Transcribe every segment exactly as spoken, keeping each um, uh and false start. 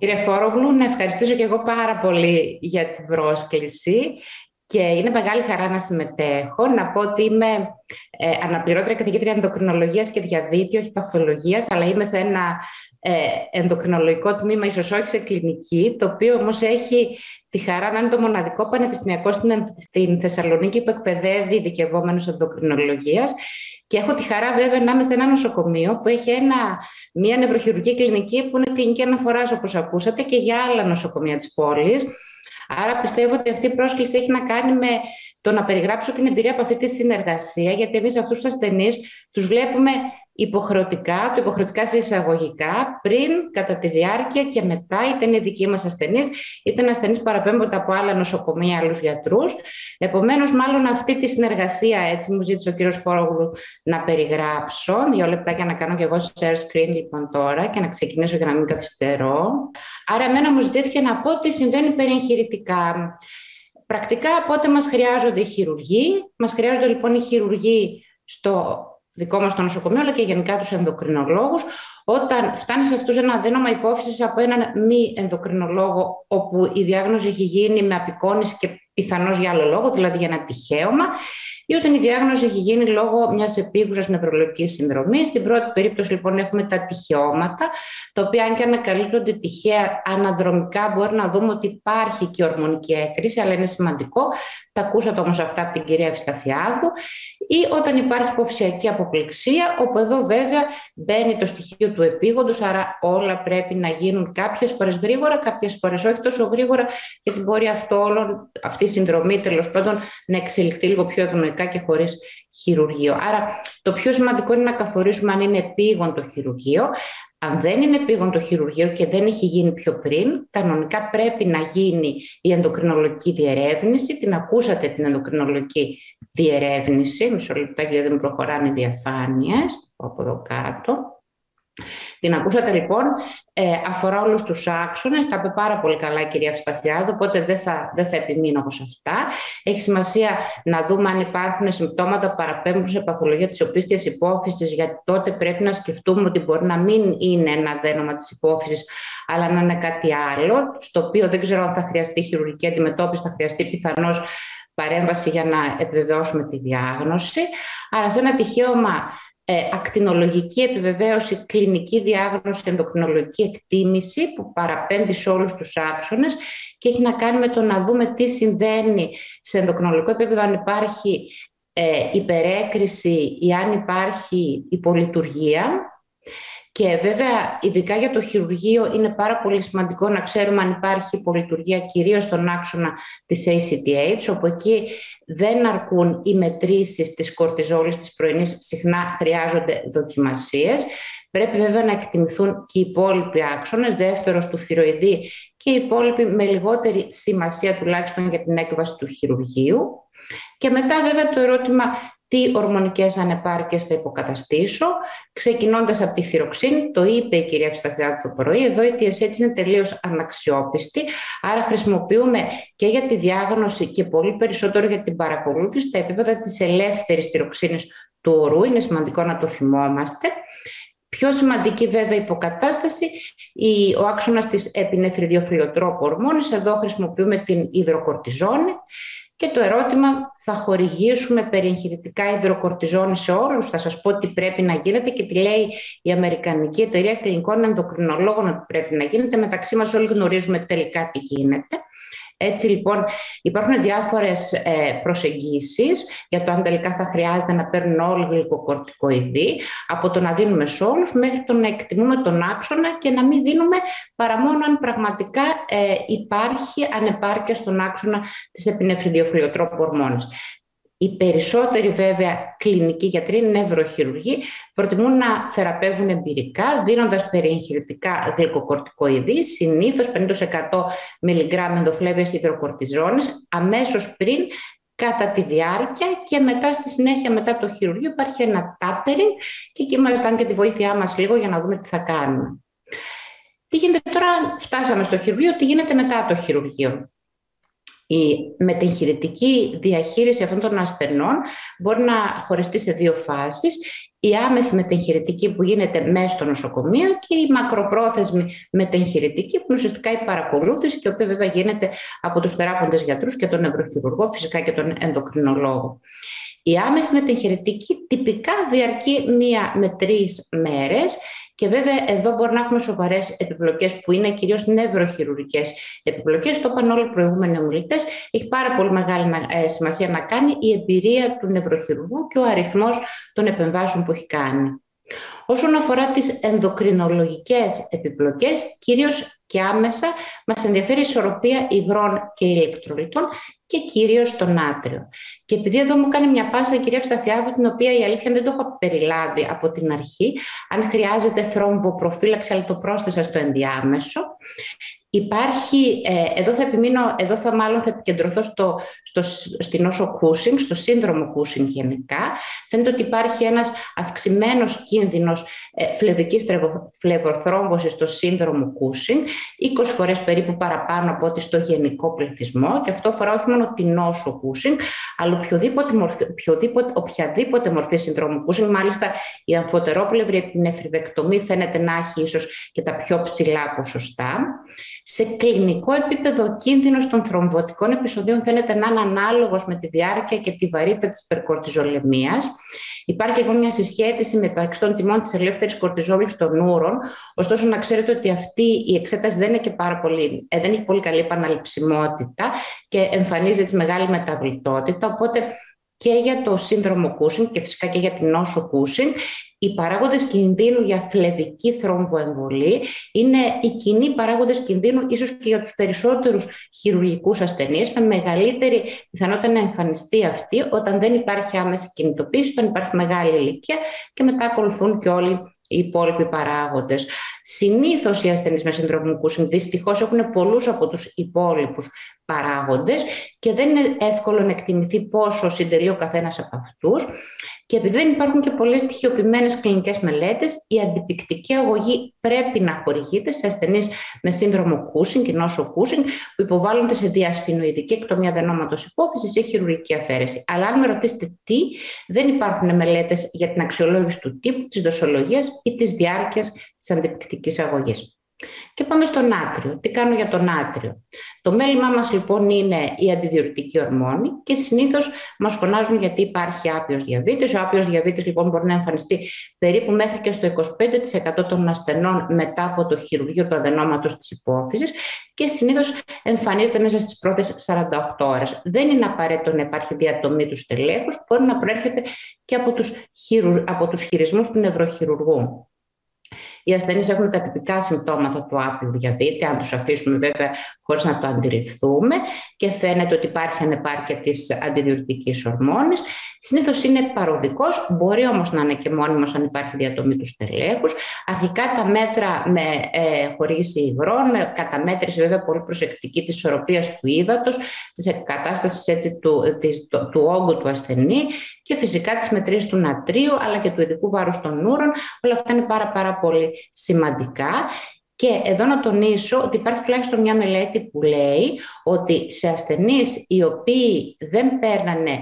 Κύριε Φόρογλου, να ευχαριστήσω και εγώ πάρα πολύ για την πρόσκληση και είναι μεγάλη χαρά να συμμετέχω. Να πω ότι είμαι ε, αναπληρώτρια καθηγήτρια ενδοκρινολογίας και διαβήτη, όχι παθολογίας, αλλά είμαι σε ένα ε, ενδοκρινολογικό τμήμα, ίσως όχι σε κλινική, το οποίο όμως έχει τη χαρά να είναι το μοναδικό πανεπιστημιακό στην, στην Θεσσαλονίκη που εκπαιδεύει ειδικευόμενους ενδοκρινολογίας. Και έχω τη χαρά βέβαια να είμαι σε ένα νοσοκομείο που έχει ένα, μια νευροχειρουργική κλινική που είναι κλινική αναφοράς, όπως ακούσατε, και για άλλα νοσοκομεία της πόλης. Άρα πιστεύω ότι αυτή η πρόσκληση έχει να κάνει με το να περιγράψω την εμπειρία από αυτή τη συνεργασία, γιατί εμείς αυτούς τους ασθενείς τους βλέπουμε υποχρεωτικά, το υποχρεωτικά σε εισαγωγικά, πριν, κατά τη διάρκεια και μετά, είτε είναι δικοί μας ασθενείς, είτε είναι ασθενείς παραπέμπονται από άλλα νοσοκομεία, άλλους γιατρούς. Επομένως, μάλλον αυτή τη συνεργασία, έτσι μου ζήτησε ο κύριος Φόρογλου να περιγράψω. Δύο λεπτάκια να κάνω και εγώ share screen λοιπόν τώρα και να ξεκινήσω για να μην καθυστερώ. Άρα, εμένα μου ζητήθηκε να πω τι συμβαίνει περιεγχειρητικά. Πρακτικά, πότε μας χρειάζονται οι χειρουργοί. Μας χρειάζονται λοιπόν οι χειρουργοί στο δικό μας το νοσοκομείο, αλλά και γενικά τους ενδοκρινολόγους, όταν φτάνει σε αυτούς ένα αδένωμα υπόφυσης από έναν μη ενδοκρινολόγο, όπου η διάγνωση έχει γίνει με απεικόνηση και πιθανώς για άλλο λόγο, δηλαδή για ένα τυχαίωμα, ή όταν η διάγνωση έχει γίνει λόγω μιας επίγουσας νευρολογικής συνδρομής. Στην πρώτη περίπτωση, λοιπόν, έχουμε τα τυχαιώματα, τα οποία, αν και ανακαλύπτονται τυχαία αναδρομικά, μπορεί να δούμε ότι υπάρχει και ορμονική έκρηση, αλλά είναι σημαντικό. Τα ακούσατε όμως αυτά από την κυρία Ευσταθιάδου. Ή όταν υπάρχει υποφυσιακή αποπληξία, όπου εδώ βέβαια μπαίνει το στοιχείο του επίγοντος, άρα όλα πρέπει να γίνουν κάποιες φορές γρήγορα, κάποιες φορές όχι τόσο γρήγορα, γιατί μπορεί αυτό όλο, αυτή η συνδρομή τέλος πάντων να εξελιχθεί λίγο πιο ευνοϊκά και χωρίς χειρουργείο. Άρα το πιο σημαντικό είναι να καθορίσουμε αν είναι επίγον το χειρουργείο. Αν δεν είναι επίγον το χειρουργείο και δεν έχει γίνει πιο πριν, κανονικά πρέπει να γίνει η ενδοκρινολογική διερεύνηση. Την ακούσατε την ενδοκρινολογική διερεύνηση. Μισό λεπτάκι, γιατί δεν προχωράνε οι διαφάνειες. Από εδώ κάτω. Την ακούσατε λοιπόν, ε, αφορά όλους τους άξονες, τα είπε πάρα πολύ καλά η κυρία Ευσταθιάδου, οπότε δεν θα, δεν θα επιμείνω εγώ σε αυτά. Έχει σημασία να δούμε αν υπάρχουν συμπτώματα που παραπέμπουν σε παθολογία της οπίστιας υπόφυσης, γιατί τότε πρέπει να σκεφτούμε ότι μπορεί να μην είναι ένα αδένωμα της υπόφυσης, αλλά να είναι κάτι άλλο, στο οποίο δεν ξέρω αν θα χρειαστεί χειρουργική αντιμετώπιση, θα χρειαστεί πιθανώς παρέμβαση για να επιβεβαιώσουμε τη διάγνωση. Άρα σε ένα τυχαίωμα, Ε, ακτινολογική επιβεβαίωση, κλινική διάγνωση, ενδοκρινολογική εκτίμηση που παραπέμπει σε όλους τους άξονες και έχει να κάνει με το να δούμε τι συμβαίνει σε ενδοκρινολογικό επίπεδο, αν υπάρχει ε, υπερέκριση ή αν υπάρχει υπολειτουργία. Και βέβαια, ειδικά για το χειρουργείο, είναι πάρα πολύ σημαντικό να ξέρουμε αν υπάρχει υπολειτουργία, κυρίως στον άξονα της έι σι τι έιτς, όπου εκεί δεν αρκούν οι μετρήσεις της κορτιζόλης της πρωινής, συχνά χρειάζονται δοκιμασίες. Πρέπει βέβαια να εκτιμηθούν και οι υπόλοιποι άξονες, δεύτερος του θηροειδή και οι υπόλοιποι με λιγότερη σημασία τουλάχιστον για την έκβαση του χειρουργείου. Και μετά βέβαια το ερώτημα, τι ορμονικές ανεπάρκειες θα υποκαταστήσω, ξεκινώντας από τη θυροξίνη, το είπε η κυρία Ευσταθιάδου το πρωί, εδώ η τι ες έιτς είναι τελείως αναξιόπιστη, άρα χρησιμοποιούμε και για τη διάγνωση και πολύ περισσότερο για την παρακολούθηση τα επίπεδα της ελεύθερης θυροξίνης του ορού, είναι σημαντικό να το θυμόμαστε. Πιο σημαντική βέβαια υποκατάσταση, ο άξονας της επινεφριδιοφυλλοτρόπου ορμόνης, εδώ χρησιμοποιούμε την υδροκορτιζόνη. Και το ερώτημα, θα χορηγήσουμε περιεγχειρητικά υδροκορτιζόνη σε όλους? Θα σας πω τι πρέπει να γίνεται και τι λέει η Αμερικανική Εταιρεία Κλινικών Ενδοκρινολόγων ότι πρέπει να γίνεται. Μεταξύ μας όλοι γνωρίζουμε τελικά τι γίνεται. Έτσι λοιπόν υπάρχουν διάφορες ε, προσεγγίσεις για το αν τελικά θα χρειάζεται να παίρνουν όλοι γλυκοκορτικοειδή, από το να δίνουμε σε όλους μέχρι το να εκτιμούμε τον άξονα και να μην δίνουμε παρά μόνο αν πραγματικά ε, υπάρχει ανεπάρκεια στον άξονα της επινεφριδιοφυλλοτρόπου ορμόνης. Οι περισσότεροι βέβαια κλινικοί γιατροί, νευροχειρουργοί, προτιμούν να θεραπεύουν εμπειρικά, δίνοντας περιεγχειρητικά γλυκοκορτικοειδή, συνήθως πενήντα τοις εκατό μιλιγκράμμ ενδοφλέβιας υδροκορτιζόνης, αμέσως πριν, κατά τη διάρκεια και μετά στη συνέχεια, μετά το χειρουργείο, υπάρχει ένα τάπερινγκ και εκεί μας ζητάνε και τη βοήθειά μας λίγο για να δούμε τι θα κάνουμε. Τι γίνεται τώρα, φτάσαμε στο χειρουργείο, τι γίνεται μετά το χειρουργείο? Η μετεγχειρητική διαχείριση αυτών των ασθενών μπορεί να χωριστεί σε δύο φάσεις. η άμεση μετεγχειρητική που γίνεται μέσα στο νοσοκομείο και η μακροπρόθεσμη μετεγχειρητική που είναι ουσιαστικά η παρακολούθηση και η οποία βέβαια γίνεται από τους θεράποντες γιατρούς και τον νευροχειρουργό, φυσικά και τον ενδοκρινολόγο. Η άμεση μετεγχειρητική τυπικά διαρκεί μία με τρεις μέρες και βέβαια εδώ μπορεί να έχουμε σοβαρές επιπλοκές που είναι κυρίως νευροχειρουργικές επιπλοκές. Το είπαν όλοι οι προηγούμενοι ομιλητές. Έχει πάρα πολύ μεγάλη σημασία να κάνει η εμπειρία του νευροχειρουργού και ο αριθμός των επεμβάσεων που έχει κάνει. Όσον αφορά τις ενδοκρινολογικές επιπλοκές, κυρίως και άμεσα μας ενδιαφέρει η ισορροπία υγρών και ηλεκτρολιτών και κυρίως το νάτριο. Και επειδή εδώ μου κάνει μια πάσα η κυρία Σταθιάδου, την οποία η αλήθεια δεν το έχω περιλάβει από την αρχή, αν χρειάζεται θρομβοπροφύλαξη, αλλά το πρόσθεσα στο ενδιάμεσο. Υπάρχει, ε, εδώ θα επιμείνω, εδώ θα μάλλον θα επικεντρωθώ στο, στο, στην νόσο Cushing, στο σύνδρομο Cushing γενικά. Φαίνεται ότι υπάρχει ένας αυξημένος κίνδυνος ε, φλεβικής φλεβοθρόμβωσης στο σύνδρομο Cushing, είκοσι φορές περίπου παραπάνω από ό,τι στο γενικό πληθυσμό, και αυτό αφορά όχι μόνο την νόσο Cushing, αλλά οποιοδήποτε μορφή, οποιοδήποτε, οποιαδήποτε μορφή σύνδρομου Cushing. Μάλιστα η αμφωτερόπλευρη επινεφριδεκτομή φαίνεται να έχει ίσως και τα πιο ψηλά ποσοστά. Σε κλινικό επίπεδο, ο κίνδυνος των θρομβωτικών επεισοδίων φαίνεται να είναι ανάλογος με τη διάρκεια και τη βαρύτητα της υπερκορτιζολεμίας. Υπάρχει λοιπόν μια συσχέτιση μεταξύ των τιμών της ελεύθερης κορτιζόλης των ούρων. Ωστόσο, να ξέρετε ότι αυτή η εξέταση δεν, είναι και πάρα πολύ, δεν έχει πολύ καλή επαναληψιμότητα και εμφανίζεται σε μεγάλη μεταβλητότητα. Οπότε και για το σύνδρομο Cushing και φυσικά και για την νόσο Cushing, οι παράγοντες κινδύνου για φλεβική θρομβοεμβολή είναι οι κοινοί παράγοντες κινδύνου ίσως και για τους περισσότερους χειρουργικούς ασθενείς, με μεγαλύτερη πιθανότητα να εμφανιστεί αυτή όταν δεν υπάρχει άμεση κινητοποίηση, όταν υπάρχει μεγάλη ηλικία και μετά ακολουθούν και όλοι οι υπόλοιποι παράγοντες. Συνήθως οι ασθενείς με σύνδρομο Cushing δυστυχώς έχουν πολλούς από τους υπόλοιπους παράγοντες και δεν είναι εύκολο να εκτιμηθεί πόσο συντελεί ο καθένας από αυτούς. Και επειδή δεν υπάρχουν και πολλές στοιχειοποιημένες κλινικές μελέτες, η αντιπικτική αγωγή πρέπει να χορηγείται σε ασθενείς με σύνδρομο Cushing και νόσο Cushing που υποβάλλονται σε διασφινοειδική εκτομία αδενόματος υπόφυσης ή χειρουργική αφαίρεση. Αλλά αν με ρωτήσετε τι, δεν υπάρχουν μελέτες για την αξιολόγηση του τύπου, της δοσολογίας ή της διάρκειας της αντιπικτικής αγωγής. Και πάμε στο νάτριο. Τι κάνω για το νάτριο? Το μέλημά μας λοιπόν είναι η αντιδιουρητική ορμόνη και συνήθως μας φωνάζουν γιατί υπάρχει άπειος διαβήτης. Ο άπειος διαβήτης λοιπόν μπορεί να εμφανιστεί περίπου μέχρι και στο είκοσι πέντε τοις εκατό των ασθενών μετά από το χειρουργείο του αδενόματος της υπόφυσης και συνήθως εμφανίζεται μέσα στις πρώτες σαράντα οκτώ ώρες. Δεν είναι απαραίτητο να υπάρχει διατομή του στελέχους, μπορεί να προέρχεται και από τους, χειρου... από τους χειρισμούς του νευροχειρουργού. Οι ασθενείς έχουν τα τυπικά συμπτώματα του άπειου διαβήτη, αν τους αφήσουμε βέβαια χωρίς να το αντιληφθούμε, και φαίνεται ότι υπάρχει ανεπάρκεια της αντιδιουρητικής ορμόνης. Συνήθως είναι παροδικός, μπορεί όμως να είναι και μόνιμος αν υπάρχει διατομή του στελέχους. Αρχικά τα μέτρα με ε, χορήγηση υγρών, με καταμέτρηση βέβαια πολύ προσεκτική της ισορροπίας του ύδατος, της κατάστασης έτσι, του, της, του, του όγκου του ασθενή και φυσικά της μετρήσης του νατρίου αλλά και του ειδικού βάρους των ούρων. Όλα αυτά είναι πάρα, πάρα πολύ σημαντικά. Και εδώ να τονίσω ότι υπάρχει τουλάχιστον μια μελέτη που λέει ότι σε ασθενείς οι οποίοι δεν παίρνανε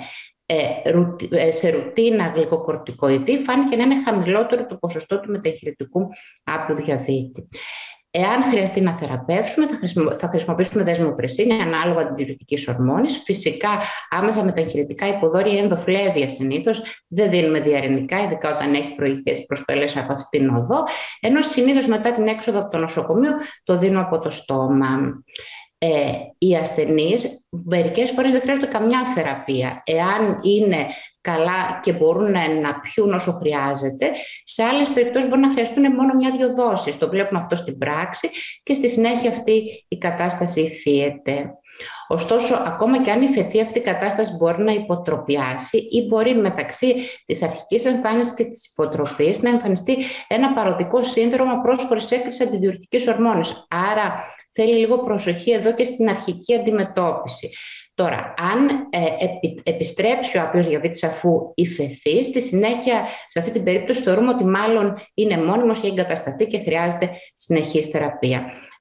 σε ρουτίνα γλυκοκορτικοειδή φάνηκε να είναι χαμηλότερο το ποσοστό του μεταγχειρητικού άπειου διαβήτη. Εάν χρειαστεί να θεραπεύσουμε, θα χρησιμοποιήσουμε δεσμοπρεσίνη ανάλογα αντιδιουρητικής ορμόνης. Φυσικά, άμεσα μεταγχειρητικά υποδόρια ενδοφλέβεια συνήθως δεν δίνουμε διαρρηνικά, ειδικά όταν έχει προηγηθεί προσπέλες από αυτή την οδό. Ενώ συνήθως μετά την έξοδο από το νοσοκομείο το δίνω από το στόμα. Ε, οι ασθενείς μερικές φορές δεν χρειάζονται καμιά θεραπεία. Εάν είναι καλά και μπορούν να, να πιούν όσο χρειάζεται, σε άλλες περιπτώσεις μπορεί να χρειαστούν μόνο μια-δυο δόσεις. Το βλέπουμε αυτό στην πράξη και στη συνέχεια αυτή η κατάσταση υφίεται. Ωστόσο, ακόμα και αν υφετεί αυτή η κατάσταση μπορεί να υποτροπιάσει ή μπορεί μεταξύ της αρχικής εμφάνισης και της υποτροπής να εμφανιστεί ένα παροδικό σύνδρομο πρόσφορης έκρησης αντιδιουρητικής ορμόνης. Άρα θέλει λίγο προσοχή εδώ και στην αρχική αντιμετώπιση. Τώρα, αν ε, επι, επιστρέψει ο άπειος διαβήτης αφού υφεθεί, στη συνέχεια σε αυτή την περίπτωση θεωρούμε ότι μάλλον είναι μόνιμος και εγκατασταθεί και χρειάζεται συνεχής θεραπεία.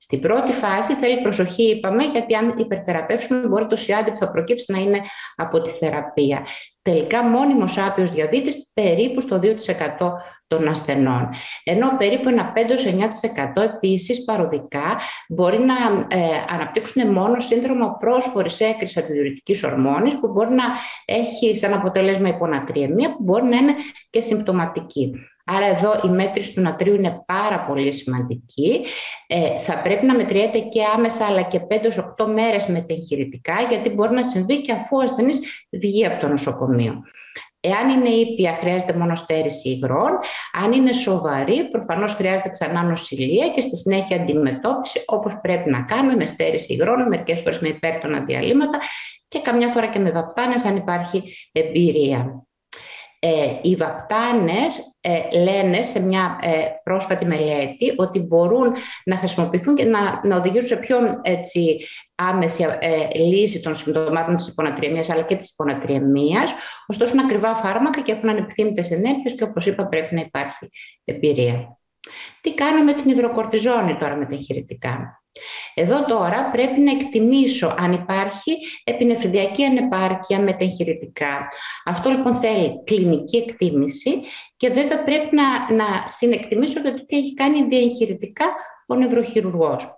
Στην πρώτη φάση θέλει προσοχή, είπαμε, γιατί αν υπερθεραπεύσουμε μπορεί το σιάντι που θα προκύψει να είναι από τη θεραπεία. Τελικά μόνιμος άπειος διαβήτης περίπου στο δύο τοις εκατό των ασθενών. Ενώ περίπου ένα πέντε με εννιά τοις εκατό επίσης παροδικά μπορεί να ε, αναπτύξουν μόνο σύνδρομο πρόσφορης έκρησης αντιδιουρητικής ορμόνης, που μπορεί να έχει σαν αποτέλεσμα υπονατριαιμία, που μπορεί να είναι και συμπτωματική. Άρα εδώ η μέτρηση του νατρίου είναι πάρα πολύ σημαντική. Ε, θα πρέπει να μετριέται και άμεσα, αλλά και πέντε με οκτώ μέρες μετεγχειρητικά, γιατί μπορεί να συμβεί και αφού ο ασθενής βγει από το νοσοκομείο. Εάν είναι ήπια, χρειάζεται μόνο στέρηση υγρών. Αν είναι σοβαρή, προφανώς χρειάζεται ξανά νοσηλεία και στη συνέχεια αντιμετώπιση, όπως πρέπει να κάνουμε, με στέρηση υγρών, μερικές φορές με υπέρτωνα διαλύματα και καμιά φορά και με βαπτάνες, αν υπάρχει εμπειρία. Ε, οι βαπτάνες ε, λένε σε μια ε, πρόσφατη μελέτη ότι μπορούν να χρησιμοποιηθούν και να, να οδηγήσουν σε πιο έτσι, άμεση ε, λύση των συμπτωμάτων της υπονατριαιμίας αλλά και της υπονατριαιμίας, ωστόσο είναι ακριβά φάρμακα και έχουν ανεπιθύμητες ενέργειες και, όπως είπα, πρέπει να υπάρχει εμπειρία. Τι κάνουμε με την υδροκορτιζόνη τώρα μετεγχειρητικά? Εδώ τώρα πρέπει να εκτιμήσω αν υπάρχει επινεφριδιακή ανεπάρκεια μετεγχειρητικά. Αυτό λοιπόν θέλει κλινική εκτίμηση και βέβαια πρέπει να, να συνεκτιμήσω για το τι έχει κάνει διαγχειρητικά ο νευροχειρουργός.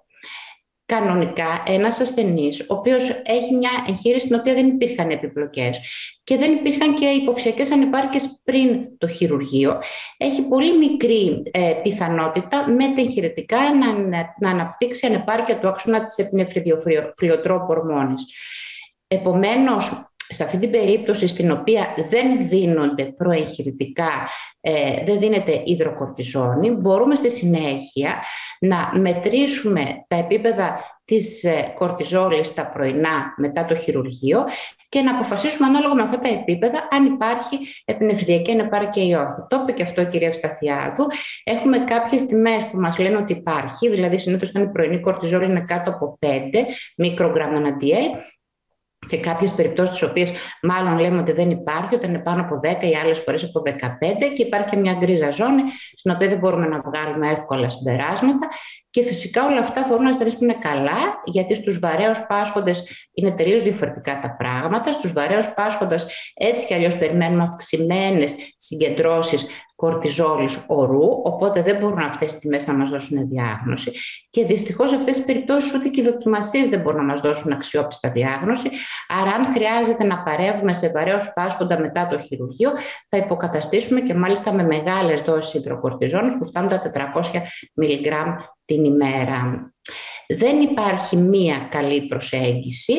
Κανονικά ένας ασθενής, ο οποίος έχει μια εγχείρηση στην οποία δεν υπήρχαν επιπλοκές και δεν υπήρχαν και υποψηφιακές ανεπάρκειες πριν το χειρουργείο, έχει πολύ μικρή ε, πιθανότητα μετεγχειρητικά να, να αναπτύξει ανεπάρκεια του άξονα της επινεφριδιοφυλλοτρόπου ορμόνης. Επομένως, σε αυτή την περίπτωση στην οποία δεν δίνονται προεγχειρητικά, ε, δεν δίνεται υδροκορτιζόνη, μπορούμε στη συνέχεια να μετρήσουμε τα επίπεδα της ε, κορτιζόλης τα πρωινά μετά το χειρουργείο και να αποφασίσουμε ανάλογα με αυτά τα επίπεδα αν υπάρχει επινεφριδιακή ανεπάρκεια ή όχι. Το είπε και αυτό η κυρία Ευσταθιάδου. Έχουμε κάποιες τιμές που μας λένε ότι υπάρχει, δηλαδή συνήθως όταν η πρωινή κορτιζόλη είναι κάτω από πέντε μικρογράμμα ανά ντι ελ, και κάποιες περιπτώσεις τις οποίες μάλλον λέμε ότι δεν υπάρχει, όταν είναι πάνω από δέκα ή άλλες φορές από δεκαπέντε, και υπάρχει και μια γκρίζα ζώνη στην οποία δεν μπορούμε να βγάλουμε εύκολα συμπεράσματα. Και φυσικά όλα αυτά αφορούν ασθενείς που είναι καλά, γιατί στους βαρέως πάσχοντες είναι τελείως διαφορετικά τα πράγματα. Στους βαρέως πάσχοντες έτσι κι αλλιώς περιμένουμε αυξημένες συγκεντρώσεις κορτιζόλης ορού, οπότε δεν μπορούν αυτές οι τιμές να μας δώσουν διάγνωση. Και δυστυχώς σε αυτές τις περιπτώσεις ούτε και οι δοκιμασίες δεν μπορούν να μας δώσουν αξιόπιστα διάγνωση. Άρα, αν χρειάζεται να παρεύουμε σε βαρέως πάσχοντα μετά το χειρουργείο, θα υποκαταστήσουμε και μάλιστα με μεγάλες δόσεις υδροκορτιζόνης που φτάνουν τα τετρακόσια μιλιγκράμμ την ημέρα. Δεν υπάρχει μία καλή προσέγγιση.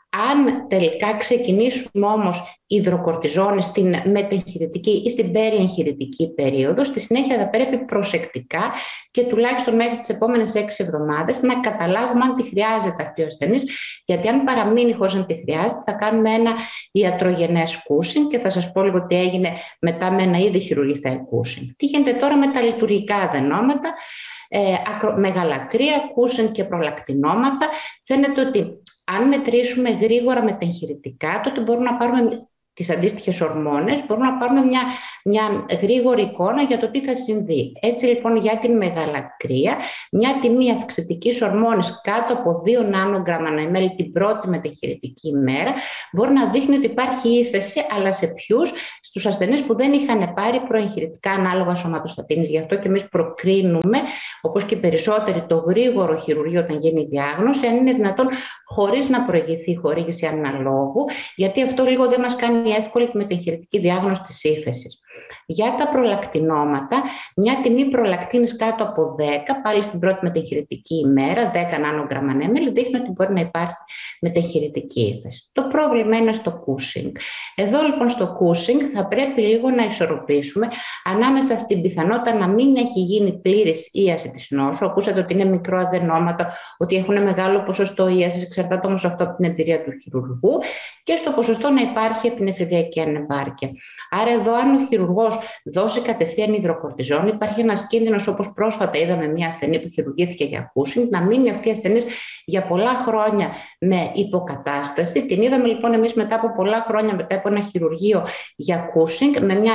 Αν τελικά ξεκινήσουμε όμως υδροκορτιζόνη στην μετεγχειρητική ή στην περιεγχειρητική περίοδο, στη συνέχεια θα πρέπει προσεκτικά και τουλάχιστον μέχρι τις επόμενες έξι εβδομάδες να καταλάβουμε αν τη χρειάζεται αυτή ο ασθενής, γιατί αν παραμείνει χωρίς να τη χρειάζεται θα κάνουμε ένα ιατρογενές κούσινγκ και θα σας πω λίγο τι έγινε μετά με ένα ήδη χειρουργηθέ κούσινγκ. Τι γίνεται τώρα με τα λειτουργικά αδενόματα, ε, μεγαλακρία, κούσινγκ και προλακτινόματα. Φαίνεται ότι αν μετρήσουμε γρήγορα μετεγχειρητικά, τότε μπορούμε να πάρουμε τις αντίστοιχες ορμόνες, μπορούμε να πάρουμε μια, μια γρήγορη εικόνα για το τι θα συμβεί. Έτσι λοιπόν για την μεγαλακρία, μια τιμή αυξητικής ορμόνης κάτω από δύο νάνογραμμα ανά εμ ελ την πρώτη μετεγχειρητική ημέρα μπορεί να δείχνει ότι υπάρχει ύφεση, αλλά σε ποιους? Στους ασθενείς που δεν είχαν πάρει προεγχειρητικά ανάλογα σωματοστατίνης. Γι' αυτό και εμείς προκρίνουμε, όπως και περισσότεροι, το γρήγορο χειρουργείο όταν γίνει η διάγνωση, αν είναι δυνατόν χωρίς να προηγηθεί η χορήγηση αναλόγου, γιατί αυτό λίγο δεν μας κάνει εύκολη τη μετεγχειρητική διάγνωση της ύφεσης. Για τα προλακτινόματα, μια τιμή προλακτίνης κάτω από δέκα, πάλι στην πρώτη μετεγχειρητική ημέρα, δέκα νάνογραμμα ανά εμ ελ, δείχνει ότι μπορεί να υπάρχει μετεγχειρητική ύφεση. Το πρόβλημα είναι στο κούσινγκ. Εδώ λοιπόν στο κούσινγκ θα πρέπει λίγο να ισορροπήσουμε ανάμεσα στην πιθανότητα να μην έχει γίνει πλήρης ίαση της νόσου. Ακούσατε ότι είναι μικρό αδενόματα, ότι έχουν μεγάλο ποσοστό ίασης, εξαρτάται όμως αυτό από την εμπειρία του χειρουργού, και στο ποσοστό να υπάρχει επινεφριδιακή ανεπάρκεια. Άρα εδώ, αν ο χειρουργός δώσει κατευθείαν υδροκορτιζόνη, υπάρχει ένας κίνδυνος, όπως πρόσφατα είδαμε μια ασθενή που χειρουργήθηκε για κούσινγκ, να μείνει αυτή η ασθενής για πολλά χρόνια με υποκατάσταση. Την είδαμε λοιπόν εμείς μετά από πολλά χρόνια, μετά από ένα χειρουργείο για κούσινγκ, με μια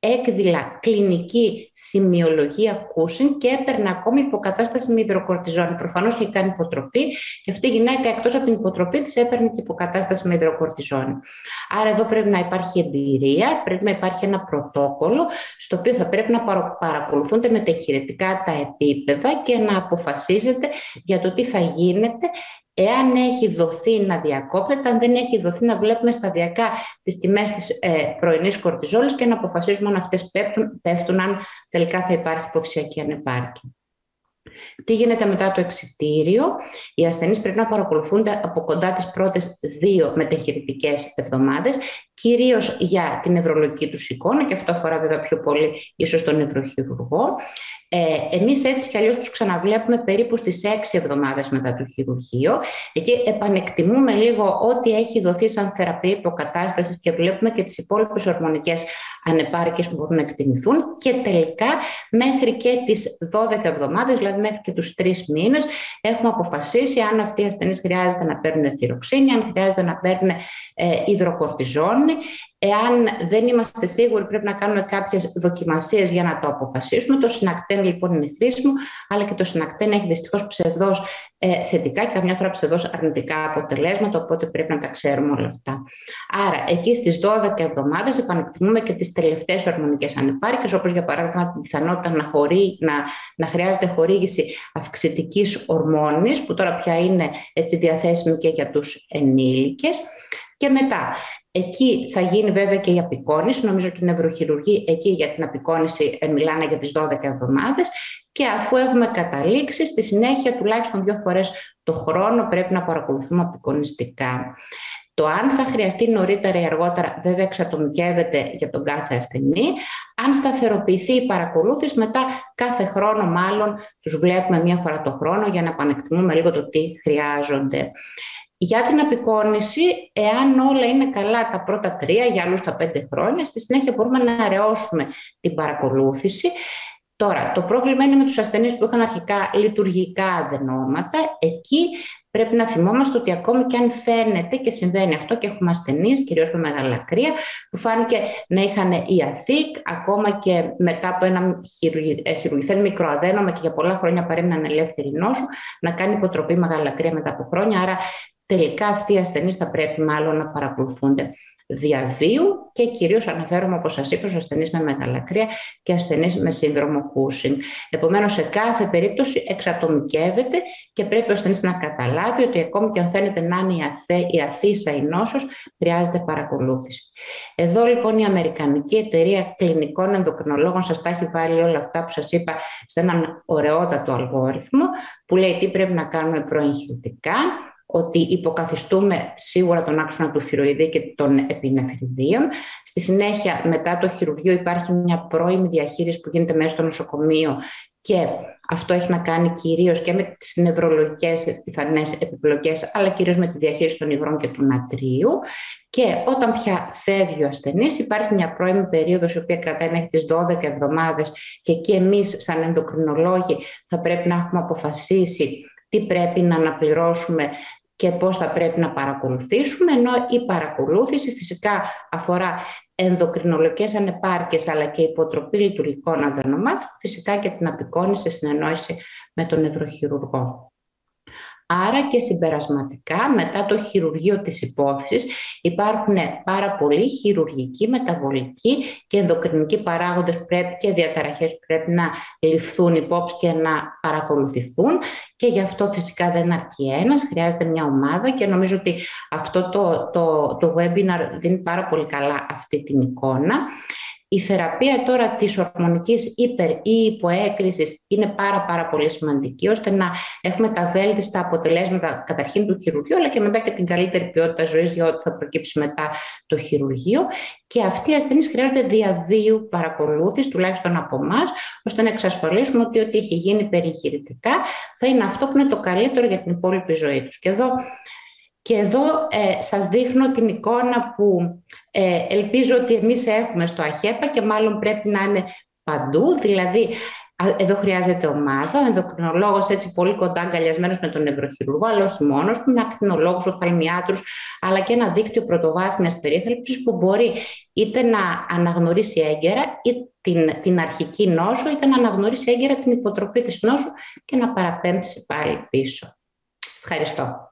έκδηλα κλινική σημειολογία Cushing και έπαιρνε ακόμη υποκατάσταση με υδροκορτιζόνη. Προφανώς είχε κάνει υποτροπή και αυτή η γυναίκα, εκτός από την υποτροπή της, έπαιρνε και υποκατάσταση με υδροκορτιζόνη. Άρα εδώ πρέπει να υπάρχει εμπειρία, πρέπει να υπάρχει ένα πρωτόκολλο στο οποίο θα πρέπει να παρακολουθούνται μετεχειρητικά τα επίπεδα και να αποφασίζεται για το τι θα γίνεται. Εάν έχει δοθεί να διακόπτεται, αν δεν έχει δοθεί να βλέπουμε σταδιακά τις τιμές της ε, πρωινής κορτιζόλης και να αποφασίζουμε αν αυτές πέφτουν, πέφτουν αν τελικά θα υπάρχει υποφυσιακή ανεπάρκεια. Τι γίνεται μετά το εξιτήριο? Οι ασθενείς πρέπει να παρακολουθούνται από κοντά τις πρώτες δύο μετεχειρητικές εβδομάδες, κυρίως για την νευρολογική τους εικόνα, και αυτό αφορά βέβαια πιο πολύ ίσως τον νευροχειρουργό. Ε, εμείς έτσι κι αλλιώς τους ξαναβλέπουμε περίπου στις έξι εβδομάδες μετά το χειρουργείο. Εκεί επανεκτιμούμε λίγο ό,τι έχει δοθεί σαν θεραπεία υποκατάστασης και βλέπουμε και τις υπόλοιπες ορμονικές ανεπάρκειες που μπορούν να εκτιμηθούν, και τελικά μέχρι και τις δώδεκα εβδομάδες, δηλαδή μέχρι και τους τρεις μήνες, έχουμε αποφασίσει αν αυτοί οι ασθενείς χρειάζεται να παίρνουν θυροξίνη, αν χρειάζεται να παίρνουν ε, υδροκορτιζόνη. Εάν δεν είμαστε σίγουροι, πρέπει να κάνουμε κάποιες δοκιμασίες για να το αποφασίσουμε. Το συνακτέν λοιπόν είναι χρήσιμο, αλλά και το συνακτέν έχει δυστυχώς ψευδώς ε, θετικά και καμιά φορά ψευδώς αρνητικά αποτελέσματα, οπότε πρέπει να τα ξέρουμε όλα αυτά. Άρα, εκεί στις δώδεκα εβδομάδες επανεκτιμούμε και τις τελευταίες ορμονικές ανεπάρκειες, όπως για παράδειγμα την πιθανότητα να, χωρί, να, να χρειάζεται χορήγηση αυξητικής ορμόνης, που τώρα πια είναι έτσι διαθέσιμη και για τους ενήλικες. Και μετά, εκεί θα γίνει βέβαια και η απεικόνηση. Νομίζω ότι οι νευροχειρουργοί εκεί για την απεικόνηση μιλάνε για τις δώδεκα εβδομάδες. Και αφού έχουμε καταλήξει, στη συνέχεια τουλάχιστον δύο φορές το χρόνο πρέπει να παρακολουθούμε απεικονιστικά. Το αν θα χρειαστεί νωρίτερα ή αργότερα βέβαια εξατομικεύεται για τον κάθε ασθενή. Αν σταθεροποιηθεί η παρακολούθηση, μετά κάθε χρόνο μάλλον τους βλέπουμε μία φορά το χρόνο για να επανεκτιμούμε λίγο το τι χρειάζονται. Για την απεικόνηση, εάν όλα είναι καλά τα πρώτα τρία, για άλλους τα πέντε χρόνια, στη συνέχεια μπορούμε να αραιώσουμε την παρακολούθηση. Τώρα, το πρόβλημα είναι με τους ασθενείς που είχαν αρχικά λειτουργικά αδενώματα. Εκεί πρέπει να θυμόμαστε ότι ακόμη και αν φαίνεται, και συμβαίνει αυτό και έχουμε ασθενείς, κυρίως με μεγαλακρία, που φάνηκε να είχαν ιαθήκ, ακόμα και μετά από ένα χειρουργηθέν μικροαδένωμα και για πολλά χρόνια παρέμειναν ελεύθεροι νόσου, να κάνει υποτροπή μεγαλακρία μετά από χρόνια. Άρα, τελικά αυτοί οι ασθενείς θα πρέπει μάλλον να παρακολουθούνται διαβίου και κυρίως αναφέρομαι, όπως σας είπα, στους ασθενείς με μεγαλακρία και ασθενείς με σύνδρομο Cushing. Επομένως, σε κάθε περίπτωση εξατομικεύεται και πρέπει ο ασθενής να καταλάβει ότι ακόμη και αν φαίνεται να είναι η αθήσα η νόσος, χρειάζεται παρακολούθηση. Εδώ λοιπόν η Αμερικανική Εταιρεία Κλινικών Ενδοκρινολόγων σας τα έχει βάλει όλα αυτά που σας είπα σε έναν ωραιότατο αλγόριθμο που λέει τι πρέπει να κάνουμε προεγχειρητικά, ότι υποκαθιστούμε σίγουρα τον άξονα του θηροειδή και των επινεφριδίων. Στη συνέχεια, μετά το χειρουργείο, υπάρχει μια πρώιμη διαχείριση που γίνεται μέσα στο νοσοκομείο και αυτό έχει να κάνει κυρίως και με τις νευρολογικές πιθανές επιπλοκές, αλλά κυρίως με τη διαχείριση των υγρών και του νατρίου. Και όταν πια φεύγει ο ασθενής, υπάρχει μια πρώιμη περίοδος, η οποία κρατάει μέχρι τις δώδεκα εβδομάδες και εκεί εμείς, σαν ενδοκρινολόγοι, θα πρέπει να έχουμε αποφασίσει τι πρέπει να αναπληρώσουμε και πώς θα πρέπει να παρακολουθήσουμε, ενώ η παρακολούθηση φυσικά αφορά ενδοκρινολογικές ανεπάρκειες αλλά και υποτροπή λειτουργικών αδενωμάτων, φυσικά και την απεικόνηση σε συνεννόηση με τον νευροχειρουργό. Άρα και συμπερασματικά, μετά το χειρουργείο της υπόφυσης, υπάρχουν πάρα πολλοί χειρουργικοί, μεταβολικοί και ενδοκρινικοί παράγοντες πρέπει, και διαταραχές που πρέπει να ληφθούν υπόψη και να παρακολουθηθούν. Και γι' αυτό φυσικά δεν αρκεί ένας, χρειάζεται μια ομάδα και νομίζω ότι αυτό το, το, το webinar δίνει πάρα πολύ καλά αυτή την εικόνα. Η θεραπεία τώρα της ορμονικής υπερ ή υποέκρησης είναι πάρα πάρα πολύ σημαντική, ώστε να έχουμε τα βέλτιστα αποτελέσματα καταρχήν του χειρουργείου, αλλά και μετά και την καλύτερη ποιότητα ζωής για ό,τι θα προκύψει μετά το χειρουργείο. Και αυτοί οι ασθενείς χρειάζονται διαβίου παρακολούθηση, τουλάχιστον από εμάς, ώστε να εξασφαλίσουμε ότι ό,τι έχει γίνει περιχειρητικά θα είναι αυτό που είναι το καλύτερο για την υπόλοιπη ζωή τους. Και εδώ Και εδώ ε, σας δείχνω την εικόνα που ε, ελπίζω ότι εμείς έχουμε στο ΑΧΕΠΑ και μάλλον πρέπει να είναι παντού. Δηλαδή Εδώ χρειάζεται ομάδα, ο ενδοκρινολόγος έτσι πολύ κοντά αγκαλιασμένος με τον νευροχειρουργό, αλλά όχι μόνος του, με ακτινολόγους, οφθαλμιάτρους, αλλά και ένα δίκτυο πρωτοβάθμιας περίθαλψης που μπορεί είτε να αναγνωρίσει έγκαιρα ή την, την αρχική νόσο, είτε να αναγνωρίσει έγκαιρα την υποτροπή της νόσου και να παραπέμψει πάλι πίσω. Ευχαριστώ.